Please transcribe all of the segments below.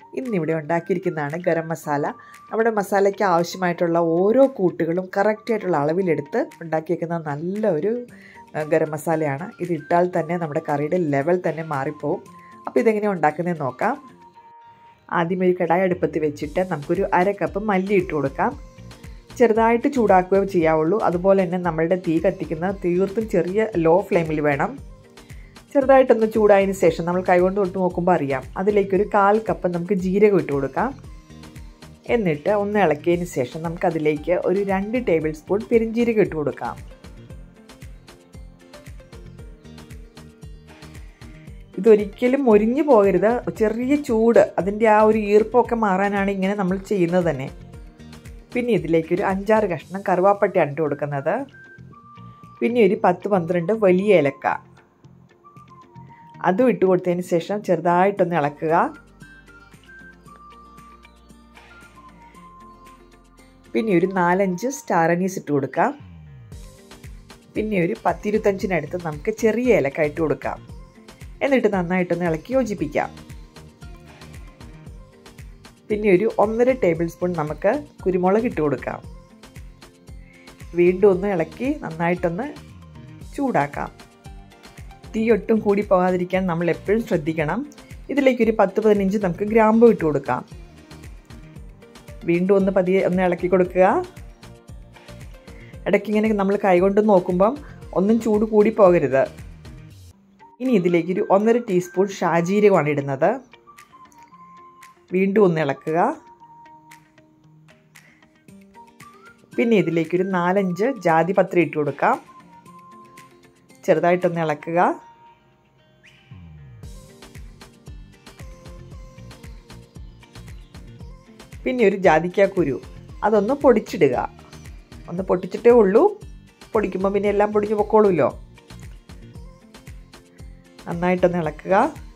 ഇന്നിവിടെ ഉണ്ടാക്കിയിരിക്കുന്നതാണ് ഗരം മസാല. നമ്മുടെ മസാലയ്ക്ക് ആവശ്യമായിട്ടുള്ള ഓരോ കൂട്ടുകളും കറക്റ്റായിട്ടുള്ള അളവിലെടുത്ത് ഉണ്ടാക്കിയിരിക്കുന്ന നല്ലൊരു ഗരം മസാലയാണ്. ഇത് ഇട്ടാൽ തന്നെ നമ്മുടെ കറിയുടെ ലെവൽ തന്നെ മാറിപ്പോവും. അപ്പോൾ ഇതെങ്ങനെയാണ് ഉണ്ടാക്കുന്നതെന്ന് നോക്കാം. ആദ്യം ഒരു കടായി അടുപ്പത്ത് വെച്ചിട്ട് നമുക്കൊരു 1/2 കപ്പ് മല്ലി ഇട്ട് കൊടുക്കാം. ചെറുതായിട്ട് ചൂടാക്കുകയോ ചെയ്യാവുള്ളൂ. അതുപോലെ തന്നെ നമ്മളുടെ തീ കത്തിക്കുന്ന തീർത്തും ചെറിയ ലോ ഫ്ലെയിമിൽ വേണം. ചെറുതായിട്ടൊന്ന് ചൂടായതിന് ശേഷം നമ്മൾ കൈകൊണ്ട് തൊട്ട് നോക്കുമ്പോൾ അറിയാം. അതിലേക്കൊരു 1/4 കപ്പ് നമുക്ക് ജീരകം ഇട്ട് കൊടുക്കാം. എന്നിട്ട് ഒന്ന് ഇളക്കിയതിന് ശേഷം നമുക്കതിലേക്ക് ഒരു 2 ടേബിൾ സ്പൂൺ പെരിഞ്ജീരകം ഇട്ട് കൊടുക്കാം. ഇതൊരിക്കലും മൊരിഞ്ഞു പോകരുത്. ചെറിയ ചൂട്, അതിൻ്റെ ആ ഒരു ഈർപ്പമൊക്കെ മാറാനാണ് ഇങ്ങനെ നമ്മൾ ചെയ്യുന്നത് തന്നെ. പിന്നെ ഇതിലേക്കൊരു 5-6 കഷ്ണം കറുവാപ്പട്ടയാണ് ഇട്ട് കൊടുക്കുന്നത്. പിന്നെ ഒരു 10-12 വലിയ ഏലക്ക അതും ഇട്ട് കൊടുത്തതിന് ശേഷം ചെറുതായിട്ടൊന്ന് ഇളക്കുക. പിന്നെ ഒരു 4-5 സ്റ്റാർ അനീസ് ഇട്ട് കൊടുക്കാം. പിന്നെ ഒരു 10-25 നമുക്ക് ചെറിയ ഏലക്ക ഇട്ട് കൊടുക്കാം. എന്നിട്ട് നന്നായിട്ടൊന്ന് ഇളക്കി യോജിപ്പിക്കാം. പിന്നെ ഒരു 1.5 ടേബിൾ സ്പൂൺ നമുക്ക് കുരുമുളക് ഇട്ട് കൊടുക്കാം. വീണ്ടും ഒന്ന് ഇളക്കി നന്നായിട്ടൊന്ന് ചൂടാക്കാം. തീ ഒട്ടും കൂടി പോകാതിരിക്കാൻ നമ്മൾ എപ്പോഴും ശ്രദ്ധിക്കണം. ഇതിലേക്കൊരു 10-15 നമുക്ക് ഗ്രാമ്പൂ ഇട്ട് കൊടുക്കാം. വീണ്ടും ഒന്ന് പതിയെ ഒന്ന് ഇളക്കി കൊടുക്കുക. ഇടയ്ക്കിങ്ങനെ നമ്മൾ കൈകൊണ്ട് നോക്കുമ്പം ഒന്നും ചൂട് കൂടി പോകരുത്. ഇനി ഇതിലേക്കൊരു 1.5 ടീസ്പൂൺ ഷാജീരകമാണ് ഇടുന്നത്. വീണ്ടും ഒന്ന് ഇളക്കുക. പിന്നെ ഇതിലേക്കൊരു 4-5 ജാതിപത്രി ഇട്ട് കൊടുക്കാം. ചെറുതായിട്ടൊന്ന് ഇളക്കുക. പിന്നെ ഒരു ജാതിക്കാക്കുരു അതൊന്ന് പൊടിച്ചിടുക. ഒന്ന് പൊട്ടിച്ചിട്ടേ ഉള്ളൂ. പൊടിക്കുമ്പോൾ പിന്നെ എല്ലാം പൊടിഞ്ഞ് പൊക്കോളൂല്ലോ. നന്നായിട്ടൊന്ന് ഇളക്കുക.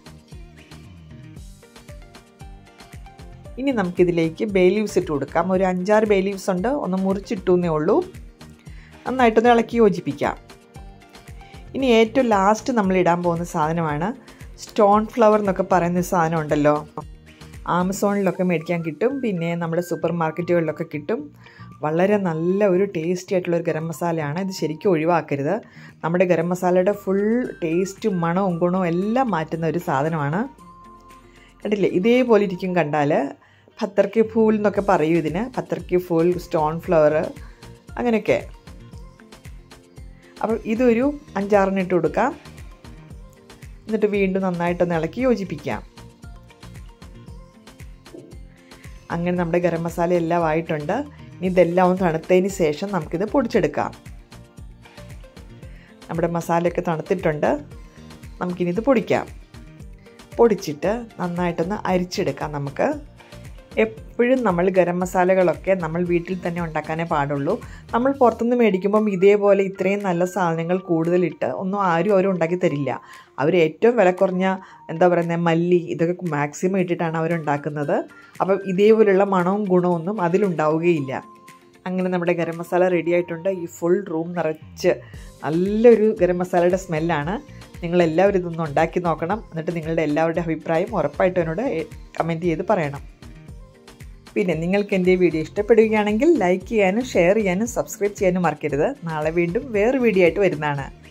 ഇനി നമുക്കിതിലേക്ക് ബേ ലീവ്സ് ഇട്ട് കൊടുക്കാം. ഒരു 5-6 ബേ ലീവ്സ് ഉണ്ട്. ഒന്ന് മുറിച്ചിട്ടൂന്നേ ഉള്ളൂ. നന്നായിട്ടൊന്ന് ഇളക്കി യോജിപ്പിക്കാം. ഇനി ഏറ്റവും ലാസ്റ്റ് നമ്മൾ ഇടാൻ പോകുന്ന സാധനമാണ് സ്റ്റോൺ ഫ്ലവർ എന്നൊക്കെ പറയുന്ന സാധനം ഉണ്ടല്ലോ. ആമസോണിലൊക്കെ മേടിക്കാൻ കിട്ടും. പിന്നെ നമ്മുടെ സൂപ്പർ മാർക്കറ്റുകളിലൊക്കെ കിട്ടും. വളരെ നല്ല ഒരു ടേസ്റ്റി ആയിട്ടുള്ളൊരു ഗരം മസാലയാണ്. ഇത് ശരിക്കും ഒഴിവാക്കരുത്. നമ്മുടെ ഗരം മസാലയുടെ ഫുൾ ടേസ്റ്റും മണവും ഗുണവും എല്ലാം മാറ്റുന്ന ഒരു സാധനമാണ്. കണ്ടില്ലേ, ഇതേപോലെ ഇരിക്കും കണ്ടാൽ. പത്തർക്കി ഫൂൽ എന്നൊക്കെ പറയും ഇതിന്. പത്തർക്കി ഫൂൽ, സ്റ്റോൺ ഫ്ലവർ അങ്ങനെയൊക്കെ. അപ്പോൾ ഇതൊരു 5-6 ഇട്ട് കൊടുക്കാം. എന്നിട്ട് വീണ്ടും നന്നായിട്ടൊന്ന് ഇളക്കി യോജിപ്പിക്കാം. അങ്ങനെ നമ്മുടെ ഗരം മസാല എല്ലാം ആയിട്ടുണ്ട്. ഇനി ഇതെല്ലാം ഒന്ന് തണുത്തതിന് ശേഷം നമുക്കിത് പൊടിച്ചെടുക്കാം. നമ്മുടെ മസാലയൊക്കെ തണുത്തിട്ടുണ്ട്. നമുക്കിനി ഇത് പൊടിക്കാം. പൊടിച്ചിട്ട് നന്നായിട്ടൊന്ന് അരിച്ചെടുക്കാം. നമുക്ക് എപ്പോഴും നമ്മൾ ഗരം മസാലകളൊക്കെ നമ്മൾ വീട്ടിൽ തന്നെ ഉണ്ടാക്കാനേ പാടുള്ളൂ. നമ്മൾ പുറത്തുനിന്ന് മേടിക്കുമ്പം ഇതേപോലെ ഇത്രയും നല്ല സാധനങ്ങൾ കൂടുതലിട്ട് ഒന്നും ആരും ഉണ്ടാക്കി തരില്ല. അവർ ഏറ്റവും വില കുറഞ്ഞ മല്ലി ഇതൊക്കെ മാക്സിമം ഇട്ടിട്ടാണ് അവരുണ്ടാക്കുന്നത്. അപ്പം ഇതേപോലുള്ള മണവും ഗുണമൊന്നും അതിലുണ്ടാവുകയില്ല. അങ്ങനെ നമ്മുടെ ഗരം മസാല റെഡി ആയിട്ടുണ്ട്. ഈ ഫുൾ റൂം നിറച്ച് നല്ലൊരു ഗരം മസാലയുടെ സ്മെല്ലാണ്. നിങ്ങളെല്ലാവരും ഇതൊന്ന് ഉണ്ടാക്കി നോക്കണം. എന്നിട്ട് നിങ്ങളുടെ എല്ലാവരുടെ അഭിപ്രായം ഉറപ്പായിട്ടും എന്നോട് കമൻറ്റ് ചെയ്ത് പറയണം. പിന്നെ നിങ്ങൾക്ക് എൻ്റെ വീഡിയോ ഇഷ്ടപ്പെടുകയാണെങ്കിൽ ലൈക്ക് ചെയ്യാനും ഷെയർ ചെയ്യാനും സബ്സ്ക്രൈബ് ചെയ്യാനും മറക്കരുത്. നാളെ വീണ്ടും വേറെ വീഡിയോ ആയിട്ട് വരുന്നതാണ്.